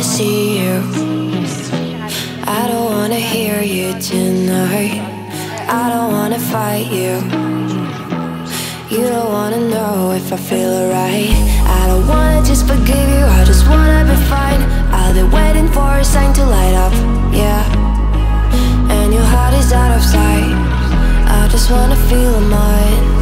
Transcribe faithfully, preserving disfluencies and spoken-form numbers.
wanna see you. I don't wanna hear you tonight. I don't wanna fight you. You don't wanna know if I feel alright. I don't wanna just forgive you, I just wanna be fine. I'll be waiting for a sign to light up, yeah. And your heart is out of sight. I just wanna feel mine.